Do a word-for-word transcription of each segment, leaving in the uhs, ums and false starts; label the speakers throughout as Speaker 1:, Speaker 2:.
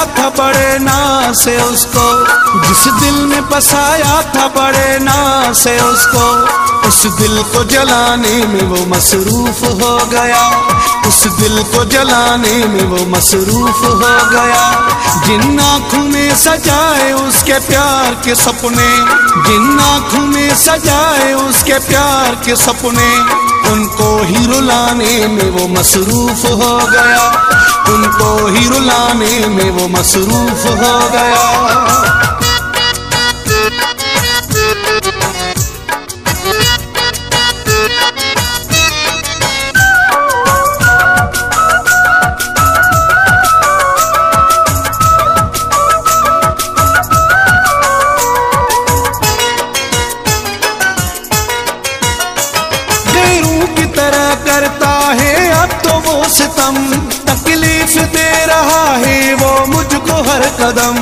Speaker 1: था बड़े नाज से उसको, जिस दिल में बसाया था बड़े नाज से उसको, उस दिल को जलाने में वो मसरूफ हो गया, उस दिल को जलाने में वो मसरूफ हो गया। जिन आँखों में सजाए उसके प्यार के सपने, जिन आँखों में सजाए उसके प्यार के सपने, उनको ही रुलाने में वो मसरूफ हो गया, उनको ही रुलाने में वो मसरूफ हो गया। करता है अब तो वो सितम, तकलीफ दे रहा है वो मुझको हर कदम।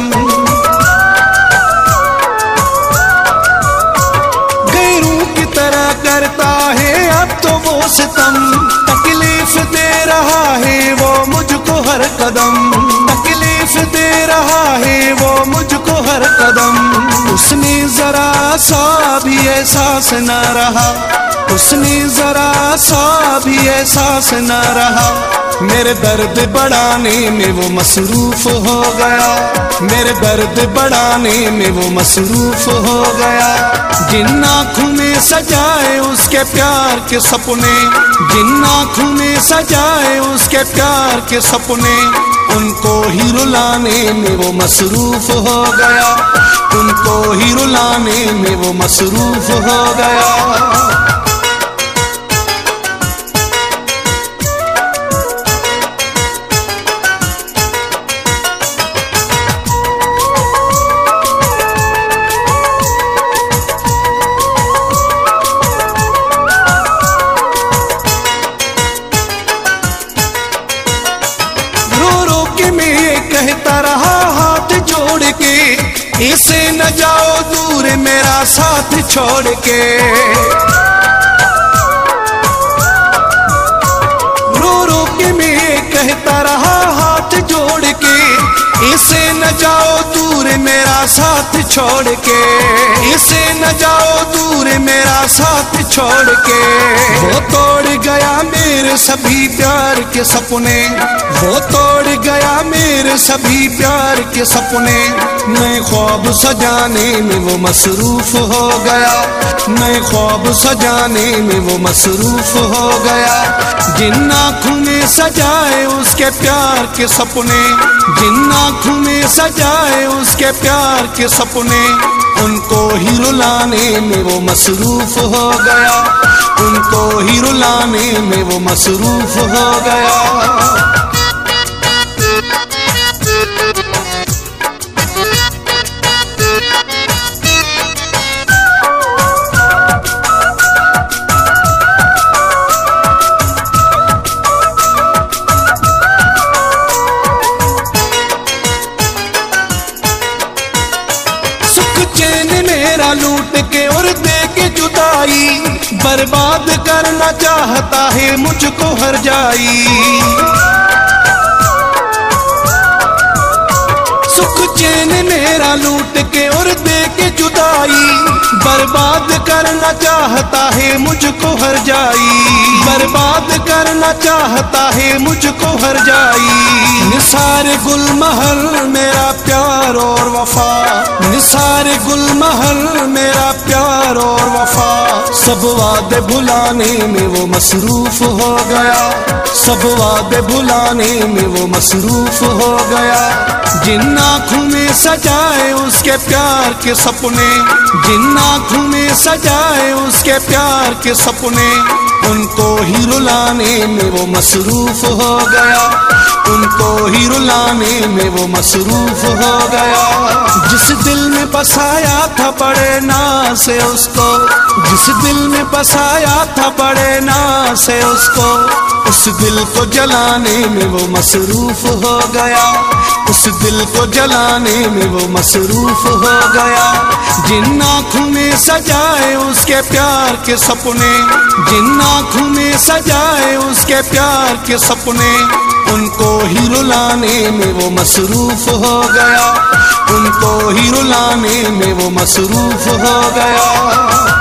Speaker 1: गैरों की तरह करता है अब तो वो सितम, तकलीफ दे रहा है वो मुझको हर कदम, तकलीफ दे रहा है वो मुझको हर कदम। उसने जरा सा भी एहसास न रहा, उसने जरा सा भी एहसास न रहा, मेरे दर्द बढ़ाने में वो मसरूफ हो गया, मेरे दर्द बढ़ाने में वो मसरूफ हो गया। जिन आँखों में सजाए उसके प्यार के सपने, जिन आँखों में सजाए उसके प्यार के सपने, उनको ही रुलाने में वो मसरूफ हो गया, उनको ही रुलाने में वो मसरूफ हो गया। कहता रहा हाथ जोड़ के, इसे न जाओ दूर मेरा साथ छोड़ के। रो रो के मैं कहता रहा हाथ जोड़ के, इसे न जाओ दूर मेरा साथ छोड़ के, इसे न जाओ दूर मेरा साथ छोड़ के। वो तोड़ गया मेरे सभी प्यार के सपने, वो तोड़ गया मेरे सभी प्यार के सपने, मैं ख्वाब सजाने में वो मसरूफ हो गया, मैं ख्वाब सजाने में वो मसरूफ हो गया। जिन आँखों में सजाए उसके प्यार के सपने, जिन आँखों में सजाए उसके प्यार के सपने, उनको ही रुलाने में वो मसरूफ हो गया, उनको ही रुलाने में वो मसरूफ हो गया। मेरा लूट के और दे के जुदाई, बर्बाद करना चाहता है मुझको हर जाई। सुख चैन मेरा लूट के और दे के जुदाई, बर्बाद करना चाहता है मुझको हर जाई, बर्बाद करना चाहता है मुझको हर जाई। निसार गुल महल मेरा प्यार और वफा, निसार गुल महल मेरा प्यार और वफा, सब वादे भुलाने में वो मसरूफ हो गया, सब वादे भुलाने में वो मसरूफ हो गया। जिन आँखों में सजाए उसके प्यार के सपने, जिन आँखों में सजाए उसके प्यार के सपने, उनको ही रुलाने में वो मसरूफ हो गया, उनको ही रुलाने में वो मसरूफ हो गया। जिस दिल में बसाया था बड़े नाज से उसको, जिस दिल में बसाया था बड़े नाज से उसको, उस दिल को जलाने में वो मसरूफ हो गया, उस दिल को जलाने में वो मसरूफ हो गया। जिन आँखों में सजाए उसके प्यार के सपने, जिन आँखों में सजाए उसके प्यार के सपने, उनको ही रुलाने में वो मसरूफ हो गया, उनको ही रुलाने में वो मसरूफ हो गया।